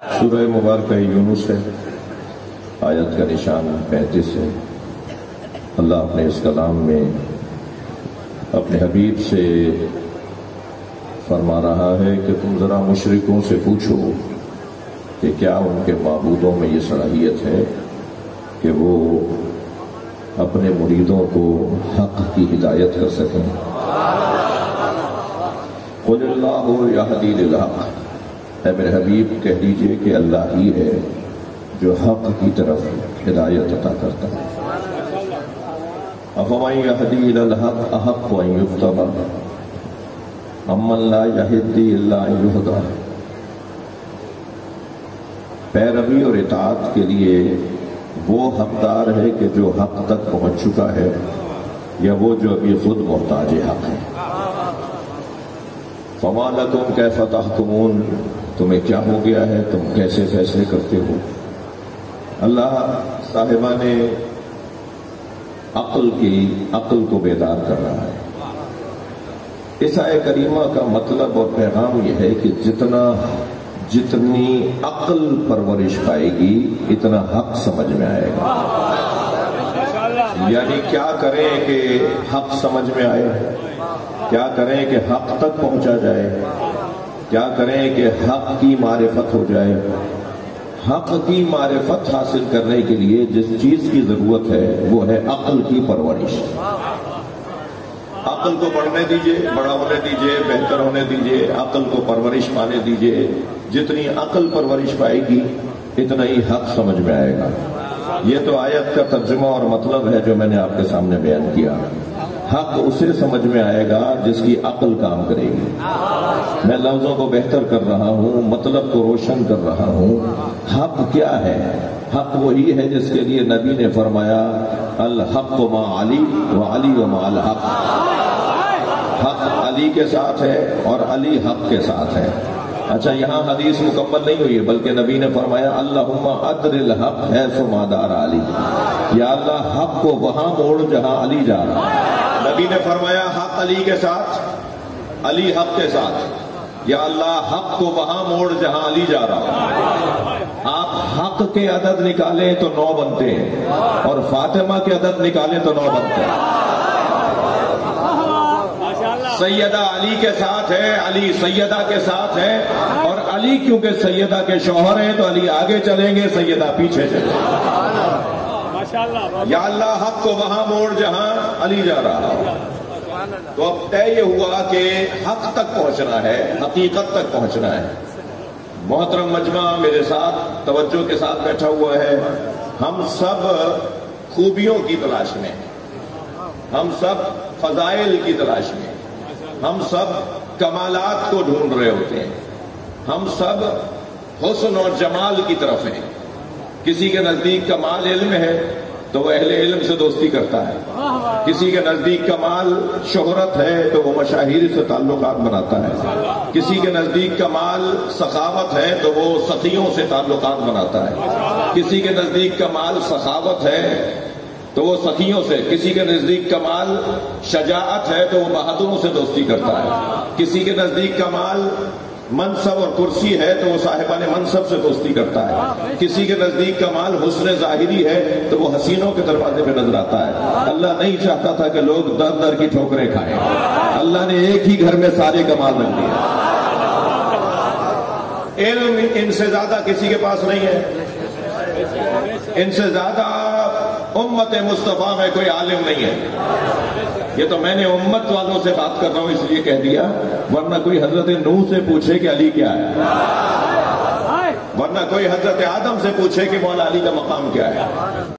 سورہ مبارکہ یونس ہے، آیت کا نشان 35 ہے۔ اللہ اپنے اس کلام میں اپنے حبیب سے فرما رہا ہے کہ تم ذرا مشرکوں سے پوچھو کہ کیا ان کے معبودوں میں یہ صلاحیت ہے کہ وہ اپنے مریدوں کو حق کی ہدایت کر سکیں۔ قل اللہ یہدی للحق، اے میرے حبیب کہہ دیجئے کہ اللہ ہی ہے جو حق کی طرف ہدایت عطا کرتا ہے۔ افمن یہدی الی الحق احق ان یتبع امن لا یہدی الا ان یہدی، پیروی اور اطاعت کے لیے وہ حقدار ہے کہ جو حق تک پہنچ چکا ہے یا وہ جو ابھی خود محتاج حق ہے۔ فما لکم کیف تحکمون، تمہیں کیا ہو گیا ہے، تم کیسے فیصلے کرتے ہو؟ اللہ صاحبان عقل کو بیدار کر رہا ہے۔ اس آیت کریمہ کا مطلب اور پیغام یہ ہے کہ جتنی عقل پرورش پائے گی اتنا حق سمجھ میں آئے گا۔ یعنی کیا کریں کہ حق سمجھ میں آئے، کیا کریں کہ حق تک پہنچا جائے، کیا کریں کہ حق کی معرفت ہو جائے۔ حق کی معرفت حاصل کرنے کے لیے جس چیز کی ضرورت ہے وہ ہے عقل کی پرورش۔ عقل کو بڑھنے دیجئے، بڑا ہونے دیجئے، بہتر ہونے دیجئے، عقل کو پرورش پانے دیجئے۔ جتنی عقل پرورش پائے گی اتنا ہی حق سمجھ میں آئے گا۔ یہ تو آیت کا ترجمہ اور مطلب ہے جو میں نے آپ کے سامنے بیان کیا۔ حق اسے سمجھ میں آئے گا جس کی عقل کام کرے گی۔ میں لفظوں کو بہتر کر رہا ہوں، مطلب کو روشن کر رہا ہوں۔ حق کیا ہے؟ حق وہی ہے جس کے لیے نبی نے فرمایا الحق مع علی وعلی مع الحق۔ حق علی کے ساتھ ہے اور علی حق کے ساتھ ہے۔ اچھا، یہاں حدیث مکمل نہیں ہوئی ہے بلکہ نبی نے فرمایا اللہم ادر الحق حیث ما دار علی، یا اللہ حق کو وہاں موڑ جہاں علی جا رہا ہے۔ نبی نے فرمایا حق علی کے ساتھ، علی حق کے ساتھ، یا اللہ حق کو وہاں موڑ جہاں علی جا رہا ہے۔ آپ حق کے عدد نکالیں تو 9 بنتے ہیں اور فاطمہ کے عدد نکالیں تو 9 بنتے ہیں۔ سیدہ علی کے ساتھ ہے، علی سیدہ کے ساتھ ہے، اور علی کیونکہ سیدہ کے شوہر ہیں تو علی آگے چلیں گے، سیدہ پیچھے چلیں گے۔ یا اللہ حق کو وہاں موڑ جہاں علی جا رہا ہے۔ تو اب طے یہ ہوا کہ حق تک پہنچنا ہے، حقیقت تک پہنچنا ہے۔ محترم مجمع میرے ساتھ توجہ کے ساتھ بیٹھا ہوا ہے۔ ہم سب خوبیوں کی تلاش میں، ہم سب فضائل کی تلاش میں، ہم سب کمالات کو ڈھونڈ رہے ہوتے ہیں، ہم سب حسن اور جمال کی طرف ہیں۔ کسی کے نزدیک کمال علم ہے تو وہ اہل علم سے دوستی کرتا ہے، کسی کے نزدیک کمال شہرت ہے تو وہ مشاہیر سے تعلقات بناتا ہے، کسی کے نزدیک کمال سخاوت ہے تو وہ سخیوں سے تعلقات بناتا ہے، کسی کے نزدیک کمال سخاوت ہے تو وہ سخیوں سے، کسی کے نزدیک کمال شجاعت ہے تو وہ بہادروں سے دوستی کرتا ہے، کسی کے نزدیک کمال منصب اور کرسی ہے تو وہ صاحبان منصب سے دوستی کرتا ہے، کسی کے نزدیک کمال حسن ظاہری ہے تو وہ حسینوں کے دروازے پہ نظر آتا ہے۔ اللہ نہیں چاہتا تھا کہ لوگ در در کی ٹھوکریں کھائیں، اللہ نے ایک ہی گھر میں سارے کمال رکھ دیا۔ علم ان سے زیادہ کسی کے پاس نہیں ہے، ان سے زیادہ امت مصطفیٰ میں کوئی عالم نہیں ہے۔ یہ تو میں نے امت والوں سے بات کر رہا ہوں اس لیے کہہ دیا، ورنہ کوئی حضرت نوح سے پوچھے کہ علی کیا ہے، ورنہ کوئی حضرت آدم سے پوچھے کہ مولا علی کا مقام کیا ہے۔